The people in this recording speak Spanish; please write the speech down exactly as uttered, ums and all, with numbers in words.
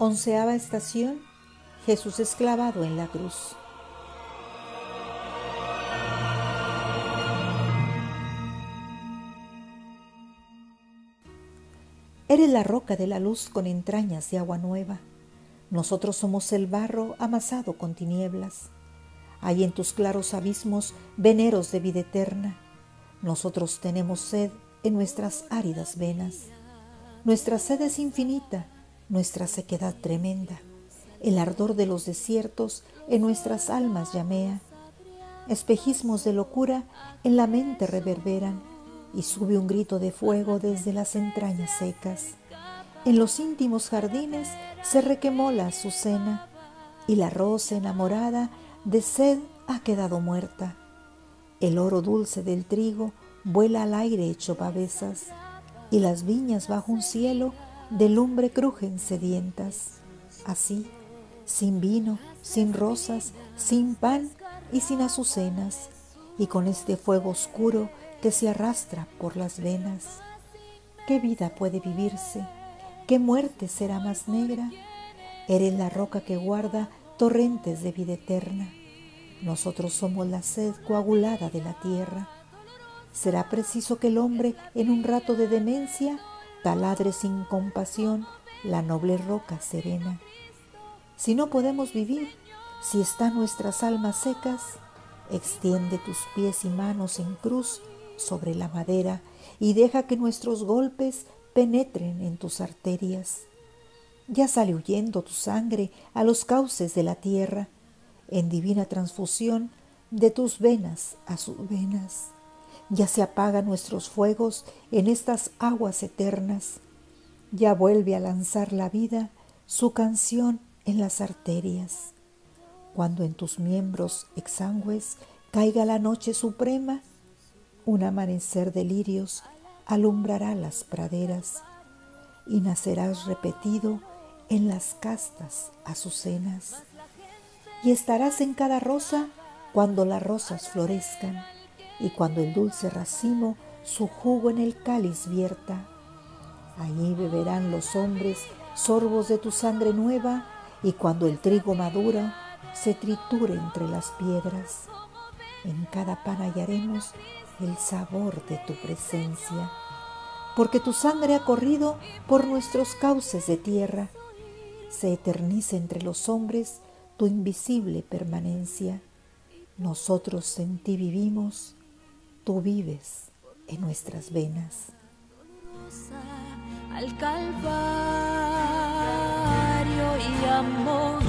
Onceava estación. Jesús es clavado en la cruz. Eres la roca de la luz con entrañas de agua nueva. Nosotros somos el barro amasado con tinieblas. Hay en tus claros abismos veneros de vida eterna. Nosotros tenemos sed en nuestras áridas venas. Nuestra sed es infinita, nuestra sequedad tremenda. El ardor de los desiertos en nuestras almas llamea. Espejismos de locura en la mente reverberan y sube un grito de fuego desde las entrañas secas. En los íntimos jardines se requemó la azucena y la rosa enamorada de sed ha quedado muerta. El oro dulce del trigo vuela al aire hecho pavesas y las viñas bajo un cielo de lumbre crujen sedientas. Así, sin vino, sin rosas, sin pan y sin azucenas, y con este fuego oscuro que se arrastra por las venas. ¿Qué vida puede vivirse? ¿Qué muerte será más negra? Eres la roca que guarda torrentes de vida eterna. Nosotros somos la sed coagulada de la tierra. ¿Será preciso que el hombre en un rato de demencia taladre sin compasión la noble roca serena? Si no podemos vivir, si están nuestras almas secas, extiende tus pies y manos en cruz sobre la madera y deja que nuestros golpes penetren en tus arterias. Ya sale huyendo tu sangre a los cauces de la tierra, en divina transfusión de tus venas a sus venas. Ya se apagan nuestros fuegos en estas aguas eternas. Ya vuelve a lanzar la vida su canción en las arterias. Cuando en tus miembros exangües caiga la noche suprema, un amanecer de lirios alumbrará las praderas y nacerás repetido en las castas azucenas. Y estarás en cada rosa cuando las rosas florezcan y cuando el dulce racimo su jugo en el cáliz vierta. Allí beberán los hombres sorbos de tu sangre nueva y cuando el trigo madura se triture entre las piedras. En cada pan hallaremos el sabor de tu presencia, porque tu sangre ha corrido por nuestros cauces de tierra. Se eterniza entre los hombres tu invisible permanencia. Nosotros en ti vivimos, tú vives en nuestras venas. Al Calvario y amor